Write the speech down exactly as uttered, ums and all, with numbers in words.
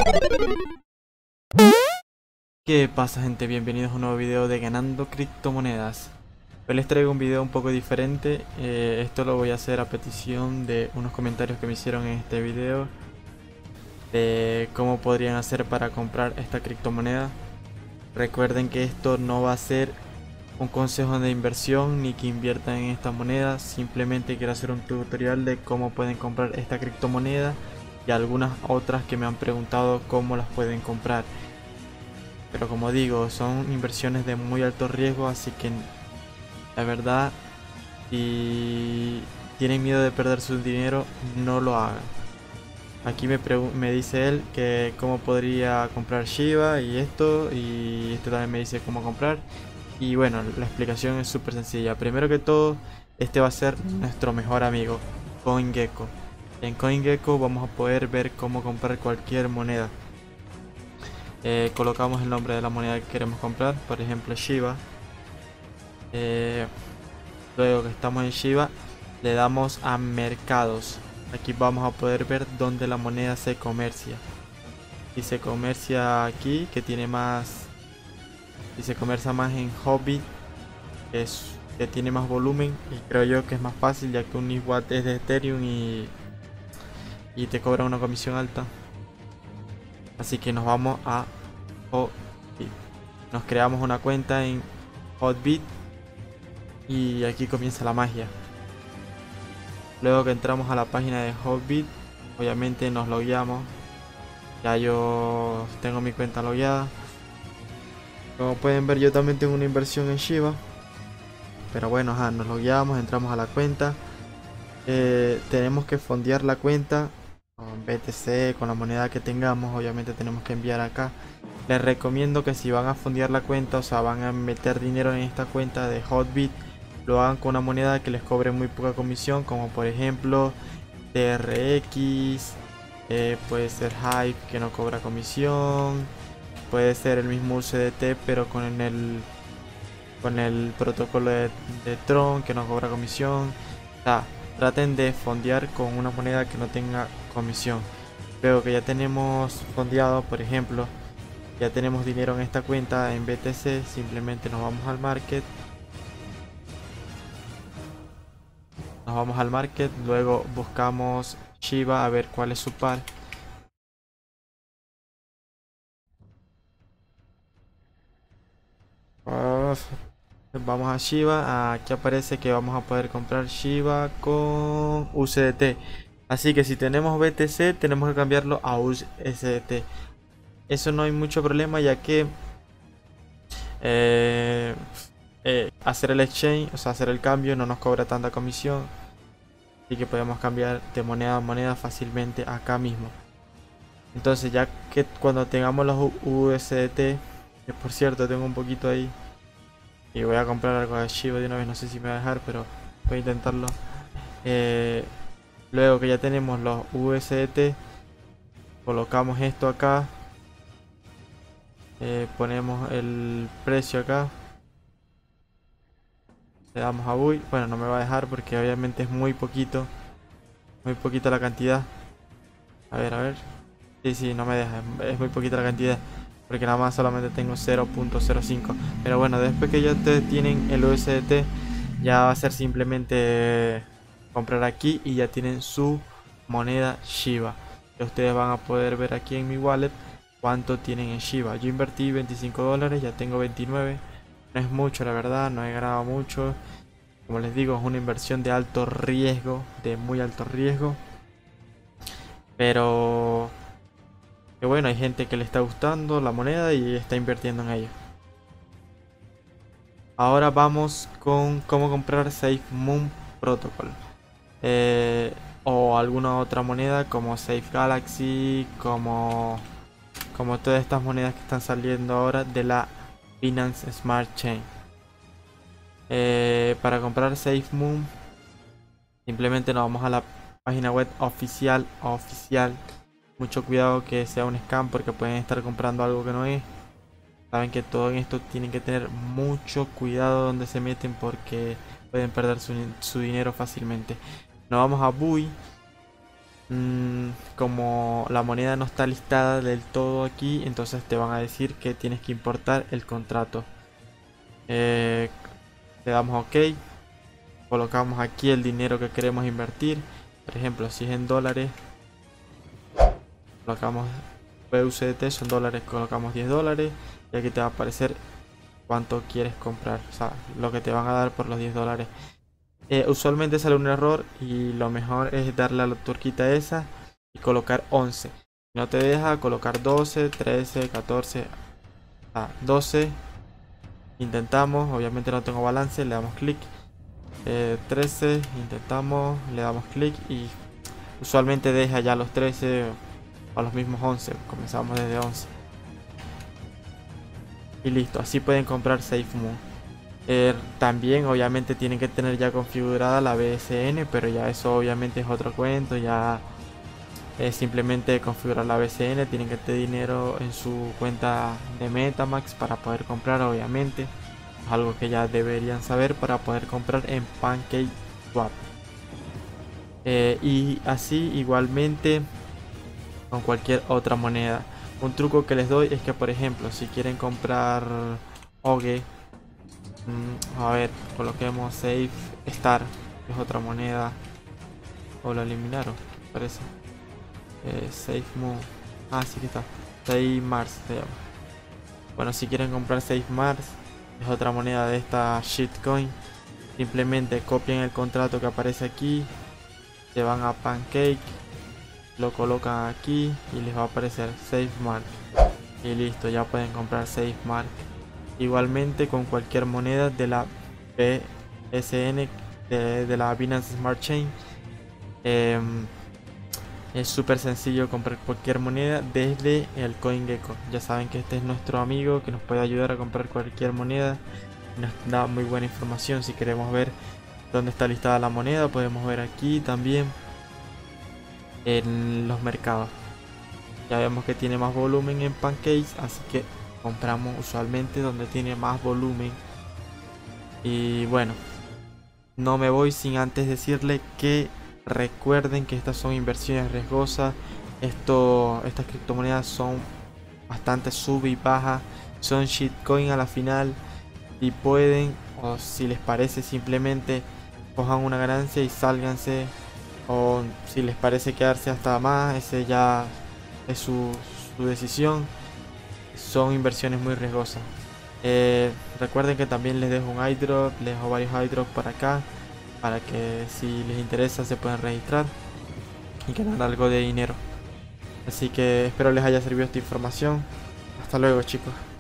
¿Qué pasa, gente? Bienvenidos a un nuevo video de Ganando Criptomonedas. Hoy les traigo un video un poco diferente. eh, Esto lo voy a hacer a petición de unos comentarios que me hicieron en este video, de cómo podrían hacer para comprar esta criptomoneda. Recuerden que esto no va a ser un consejo de inversión ni que inviertan en esta moneda. Simplemente quiero hacer un tutorial de cómo pueden comprar esta criptomoneda y algunas otras que me han preguntado cómo las pueden comprar. Pero como digo, son inversiones de muy alto riesgo, así que la verdad, si tienen miedo de perder su dinero, no lo hagan. Aquí me, me dice él que cómo podría comprar Shiba y esto, y este también me dice cómo comprar. Y bueno, la explicación es súper sencilla. Primero que todo, este va a ser nuestro mejor amigo, CoinGecko. En CoinGecko vamos a poder ver cómo comprar cualquier moneda. Eh, colocamos el nombre de la moneda que queremos comprar, por ejemplo Shiba. Eh, luego que estamos en Shiba, le damos a mercados. Aquí vamos a poder ver dónde la moneda se comercia. Y se comercia aquí, que tiene más, y se comercia más en Huobi, que, es, que tiene más volumen, y creo yo que es más fácil, ya que un I W A T es de Ethereum y, y te cobra una comisión alta. Así que nos vamos a Hotbit. Nos creamos una cuenta en Hotbit y aquí comienza la magia. Luego que entramos a la página de Hotbit, obviamente nos logueamos. Ya yo tengo mi cuenta logueada. Como pueden ver, yo también tengo una inversión en Shiba. Pero bueno, ajá, nos logueamos, entramos a la cuenta. Eh, tenemos que fondear la cuenta con B T C, con la moneda que tengamos. Obviamente tenemos que enviar acá. Les recomiendo que si van a fondear la cuenta, o sea, van a meter dinero en esta cuenta de Hotbit, lo hagan con una moneda que les cobre muy poca comisión, como por ejemplo T R X, eh, puede ser Hype, que no cobra comisión, puede ser el mismo U S D T pero con el con el protocolo de, de Tron, que no cobra comisión. O sea, traten de fondear con una moneda que no tenga comisión. Luego que ya tenemos fondeado, por ejemplo, ya tenemos dinero en esta cuenta en B T C, simplemente nos vamos al market. Nos vamos al market, luego buscamos Shiba a ver cuál es su par. Uf. Vamos a Shiba, aquí aparece que vamos a poder comprar Shiba con U S D T. Así que si tenemos B T C tenemos que cambiarlo a U S D T. Eso no hay mucho problema, ya que eh, eh, hacer el exchange, o sea hacer el cambio, no nos cobra tanta comisión. Así que podemos cambiar de moneda a moneda fácilmente acá mismo. Entonces ya que cuando tengamos los U S D T, que por cierto tengo un poquito ahí, y voy a comprar algo de Shiba de una vez, no sé si me va a dejar, pero voy a intentarlo. Eh, luego que ya tenemos los U S D T, colocamos esto acá. Eh, ponemos el precio acá. Le damos a buy. Bueno, no me va a dejar porque obviamente es muy poquito. Muy poquita la cantidad. A ver, a ver. Sí, sí, no me deja. Es muy poquita la cantidad. Porque nada más solamente tengo cero punto cero cinco. Pero bueno, después que ya ustedes tienen el U S D T, ya va a ser simplemente comprar aquí y ya tienen su moneda Shiba. Y ustedes van a poder ver aquí en mi wallet cuánto tienen en Shiba. Yo invertí veinticinco dólares, ya tengo veintinueve. No es mucho, la verdad, no he ganado mucho. Como les digo, es una inversión de alto riesgo, de muy alto riesgo. Pero que bueno, hay gente que le está gustando la moneda y está invirtiendo en ella. Ahora vamos con cómo comprar SafeMoon Protocol. Eh, o alguna otra moneda como Safe Galaxy, como, como todas estas monedas que están saliendo ahora de la Binance Smart Chain. Eh, para comprar SafeMoon, simplemente nos vamos a la página web oficial, oficial. Mucho cuidado que sea un scam porque pueden estar comprando algo que no es. Saben que todo en esto tienen que tener mucho cuidado donde se meten porque pueden perder su, su dinero fácilmente. Nos vamos a buy. Mm, como la moneda no está listada del todo aquí, entonces te van a decir que tienes que importar el contrato. Eh, le damos OK, colocamos aquí el dinero que queremos invertir. Por ejemplo, si es en dólares, colocamos U S D T, son dólares, colocamos diez dólares y aquí te va a aparecer cuánto quieres comprar, o sea, lo que te van a dar por los diez dólares. Eh, usualmente sale un error y lo mejor es darle a la turquita esa y colocar once. Si no te deja, colocar doce, trece, catorce, ah, doce. Intentamos, obviamente no tengo balance, le damos clic. Eh, trece, intentamos, le damos clic y usualmente deja ya los trece o los mismos once. Comenzamos desde once. Y listo, así pueden comprar SafeMoon. Eh, también obviamente tienen que tener ya configurada la B S N, pero ya eso obviamente es otro cuento. Ya es simplemente configurar la B S N, tienen que tener dinero en su cuenta de MetaMask para poder comprar, obviamente. Es algo que ya deberían saber para poder comprar en PancakeSwap. Eh, y así igualmente con cualquier otra moneda. Un truco que les doy es que, por ejemplo, si quieren comprar O G E, mmm, a ver, coloquemos Safe Star, que es otra moneda, o lo eliminaron, parece. Eh, SafeMoon, ah, sí que está, Safe Mars se llama. Bueno, si quieren comprar Safe Mars, es otra moneda de esta shitcoin. Simplemente copian el contrato que aparece aquí, se van a Pancake, lo colocan aquí y les va a aparecer SafeMark y listo, ya pueden comprar SafeMark. Igualmente con cualquier moneda de la B S N, de, de la Binance Smart Chain. Eh, es súper sencillo comprar cualquier moneda desde el CoinGecko. Ya saben que este es nuestro amigo que nos puede ayudar a comprar cualquier moneda. Nos da muy buena información. Si queremos ver dónde está listada la moneda, podemos ver aquí también en los mercados. Ya vemos que tiene más volumen en Pancakes, así que compramos usualmente donde tiene más volumen. Y bueno, no me voy sin antes decirle que recuerden que estas son inversiones riesgosas. Esto, estas criptomonedas son bastante sub y baja, son shitcoin a la final. Si pueden o si les parece, simplemente cojan una ganancia y sálganse. O si les parece quedarse hasta más, ese ya es su, su decisión. Son inversiones muy riesgosas. Eh, recuerden que también les dejo un airdrop, les dejo varios airdrops por acá, para que si les interesa se puedan registrar y ganar algo de dinero. Así que espero les haya servido esta información. Hasta luego, chicos.